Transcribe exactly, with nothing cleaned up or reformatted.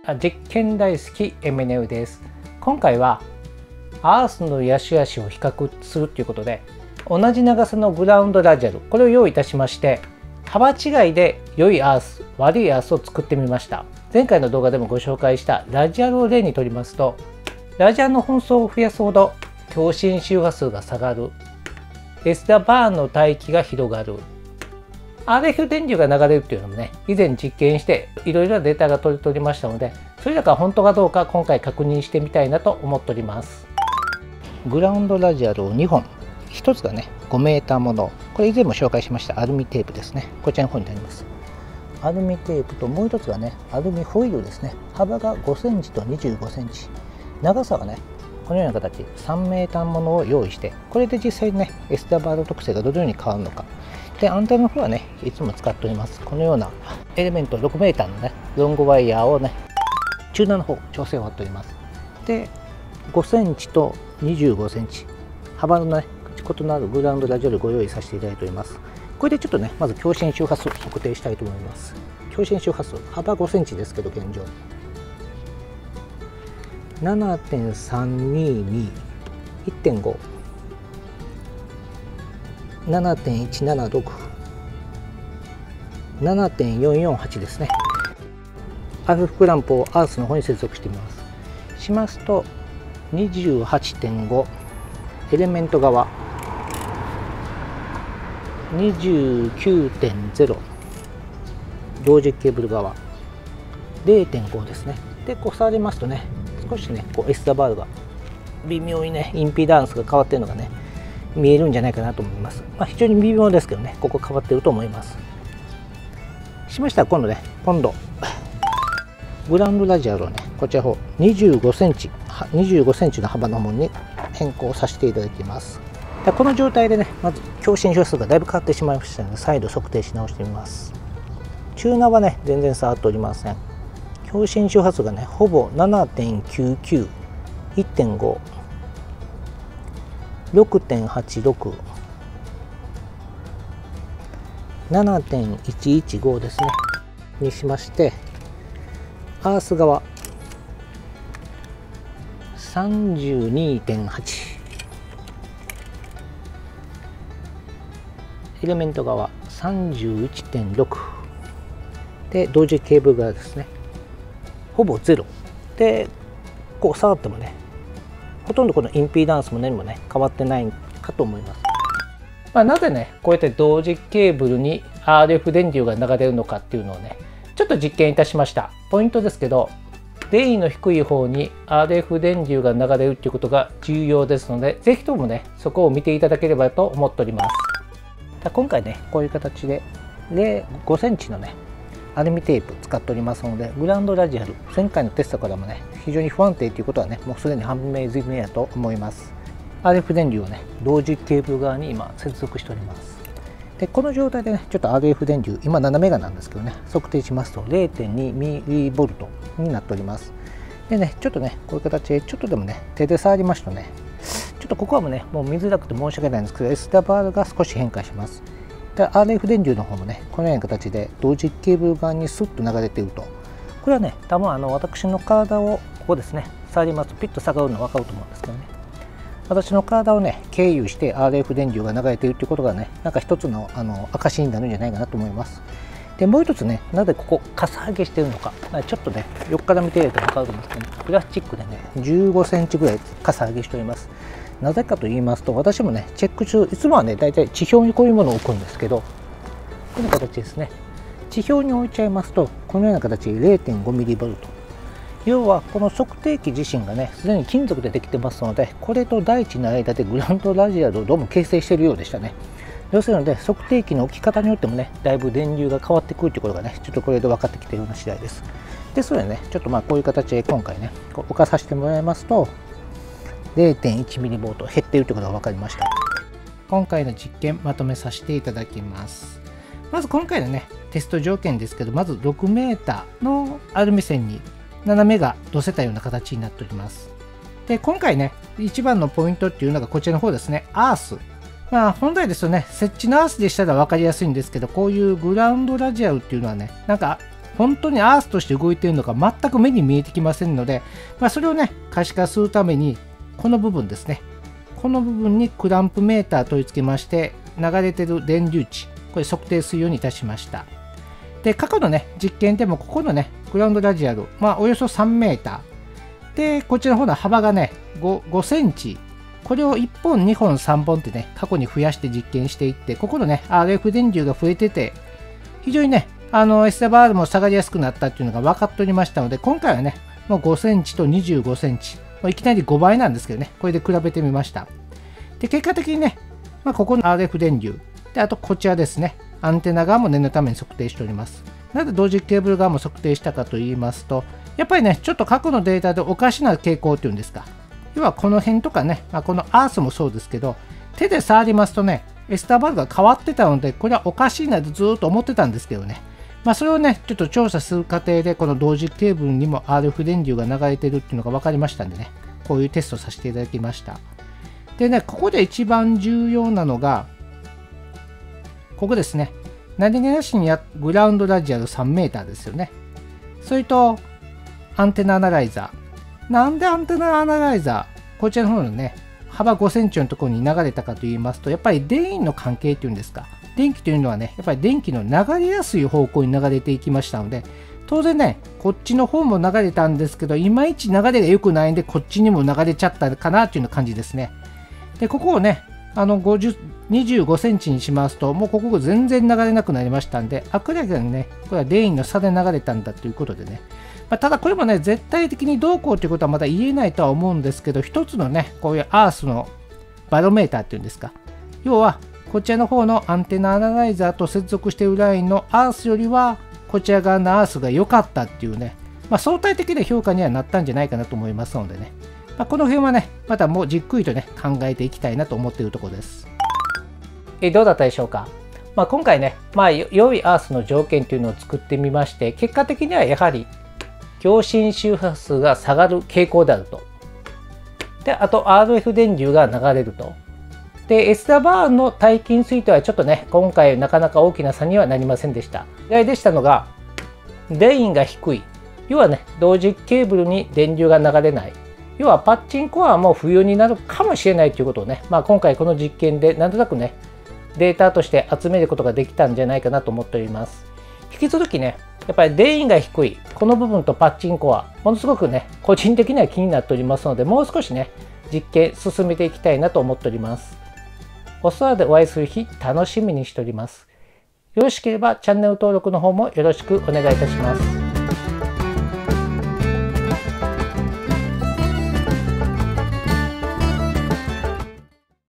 実験大好きエムエヌエーです。今回はアースの良し悪しを比較するということで、同じ長さのグラウンドラジャル、これを用意いたしまして、幅違いで良いアース、悪いアースを作ってみました。前回の動画でもご紹介したラジャルを例にとりますと、ラジャルの本数を増やすほど共振周波数が下がる、エスダバーンの帯域が広がる、アールエフ 電流が流れるっていうのもね、以前実験していろいろなデータが取り取りましたので、それらが本当かどうか今回確認してみたいなと思っております。グラウンドラジャルをにほん、ひとつがねごメーターもの、これ以前も紹介しましたアルミテープですね。こちらの方になります。アルミテープともうひとつがねアルミホイルですね。幅がごセンチとにじゅうごセンチ、長さはねこのような形さんメーターものを用意して、これで実際にねエスダバード特性がどのように変わるのか。で、アンテナの方はねいつも使っておりますこのようなエレメントろくメーターのねロングワイヤーをねチューナーの方調整を割っております。で、ごセンチとにじゅうごセンチ幅のね異なるグラウンドラジャルをご用意させていただいております。これでちょっとねまず共振周波数を測定したいと思います。共振周波数幅ごセンチですけど、現状 ななてんさんにーにー、いってんご、ななてんいちななろく、ななてんよんよんはち ですね。アルフクランプをアースの方に接続してみます。しますと にじゅうはちてんご、エレメント側 にじゅうきゅうてんゼロ、同時ケーブル側 れいてんご ですね。で、こう触りますとね少しねこうエスダバーが微妙にねインピダンスが変わっているのがね見えるんじゃないかなと思います。まあ、非常に微妙ですけどね、ここ変わっていると思います。しましたら今度ね今度グラウンドラジャルをねこちらの方にじゅうごセンチにじゅうごセンチの幅のものに変更させていただきます。で、この状態でねまず共振周波数がだいぶ変わってしまいましたので、再度測定し直してみます。チューナーはね全然触っておりません。共振周波数がねほぼ ななてんきゅうきゅう、いってんご、ろくてんはちろく、ななてんいちいちご ですねにしまして、アース側 さんじゅうにてんはち、エレメント側 さんじゅういちてんろく で、同時ケーブル側ですねほぼゼロで、こう触ってもねほとんどこのインピーダンスも何もね変わってないかと思います。まあ、なぜねこうやって同時ケーブルに アールエフ 電流が流れるのかっていうのをねちょっと実験いたしました。ポイントですけど、電位の低い方に アールエフ 電流が流れるっていうことが重要ですので、是非ともねそこを見ていただければと思っております。今回ねこういう形でごセンチのねアルミテープ使っておりますので、グラウンドラジャル前回のテストからもね非常に不安定ということはねもうすでに判明済みだと思います。 アールエフ 電流をね同時ケーブル側に今接続しております。で、この状態でねちょっと アールエフ 電流今ななメガなんですけどね測定しますと れいてんにミリボルトになっております。でねちょっとねこういう形でちょっとでもね手で触りますとねちょっとここはもうねもう見づらくて申し訳ないんですけど エスダバーが少し変化します。で アールエフ 電流の方もねこのような形で同時ケーブル側にスッと流れていると、これはね多分あの私の体をここですね触りますとピッと下がるの分かると思うんですけどね、私の体をね経由して アールエフ 電流が流れているということがねなんか一つのあの証になるんじゃないかなと思います。で、もう一つねなぜここかさ上げしてるのか、ちょっとね横から見ていると分かると思うんですけど、ね、プラスチックでねじゅうごセンチぐらいかさ上げしております。なぜかと言いますと、私もねチェック中いつもはねだいたい地表にこういうものを置くんですけど、この形ですね地表に置いちゃいますとこのような形で れいてんごミリボルト、要はこの測定器自身がねすでに金属でできてますので、これと大地の間でグラウンドラジアルをどうも形成しているようでしたね。ですので測定器の置き方によってもねだいぶ電流が変わってくるということがねちょっとこれで分かってきているような次第です。ですのでねちょっとまあこういう形で今回ねこう置かさせてもらいますと れいてんいちミリボルト減っているということが分かりました。今回の実験まとめさせていただきます。まず今回のねテスト条件ですけど、まずろくメーターのアルミ線にななメガ乗せたような形になっております。で、今回ね一番のポイントっていうのがこちらの方ですね、アース。まあ本来ですとね設置のアースでしたら分かりやすいんですけど、こういうグラウンドラジアルっていうのはねなんか本当にアースとして動いているのか全く目に見えてきませんので、まあ、それをね可視化するためにこの部分ですね、この部分にクランプメーター取り付けまして、流れてる電流値これ測定するようにいたしました。で過去のね実験でもここのねグラウンドラジアル、まあ、およそさんメーターで、こちらの方の幅がね 5, ごセンチ、これをいっぽんにほんさんぼんってね過去に増やして実験していって、ここのね アールエフ 電流が増えてて非常にねあの エスダブリューアール も下がりやすくなったっていうのが分かっておりましたので、今回はねもうごセンチとにじゅうごセンチ、いきなりごばいなんですけどね、これで比べてみました。で結果的にね、まあ、ここの アールエフ 電流で、あとこちらですね、アンテナ側も念のために測定しております。なぜ同時ケーブル側も測定したかと言いますと、やっぱりねちょっと過去のデータでおかしな傾向っていうんですか、要はこの辺とかね、まあ、このアースもそうですけど、手で触りますとねエスダブリューアールが変わってたので、これはおかしいなとずっと思ってたんですけどね、まあ、それをねちょっと調査する過程でこの同時ケーブルにも アールエフ 電流が流れてるっていうのが分かりましたんでね、こういうテストさせていただきました。でね、ここで一番重要なのがここですね、何気なしにやグラウンドラジアルさんメーターですよね。それとアンテナアナライザー、なんでアンテナアナライザーこちらの方のね幅ごセンチのところに流れたかと言いますと、やっぱり電位の関係っていうんですか、電気というのはねやっぱり電気の流れやすい方向に流れていきましたので、当然ねこっちの方も流れたんですけど、いまいち流れが良くないんでこっちにも流れちゃったかなっていう感じですね。でここをねあのごじゅう、にじゅうごセンチにしますと、もうここが全然流れなくなりましたんで、明らかにねこれは電位の差で流れたんだということでね、まあ、ただこれもね絶対的にどうこうということはまだ言えないとは思うんですけど、一つのねこういうアースのバロメーターっていうんですか、要はこちらの方のアンテナアナライザーと接続しているラインのアースよりはこちら側のアースが良かったっていうね、まあ、相対的な評価にはなったんじゃないかなと思いますのでね、まあ、この辺はねまたもうじっくりとね考えていきたいなと思っているところです。えどうだったでしょうか。まあ、今回ね、まあ、良いアースの条件というのを作ってみまして、結果的にはやはり共振周波数が下がる傾向であると。で、あと アールエフ 電流が流れると。で、エスダブリューアール の耐筋水とはちょっとね、今回なかなか大きな差にはなりませんでした。意外でしたのが、電位が低い。要はね、同時ケーブルに電流が流れない。要はパッチンコアも不要になるかもしれないということをね、まあ、今回この実験でなんとなくね、データとして集めることができたんじゃないかなと思っております。引き続きね、やっぱり電位が低い、この部分とパッチンコア、ものすごくね、個人的には気になっておりますので、もう少しね、実験進めていきたいなと思っております。お空でお会いする日、楽しみにしております。よろしければチャンネル登録の方もよろしくお願いいたします。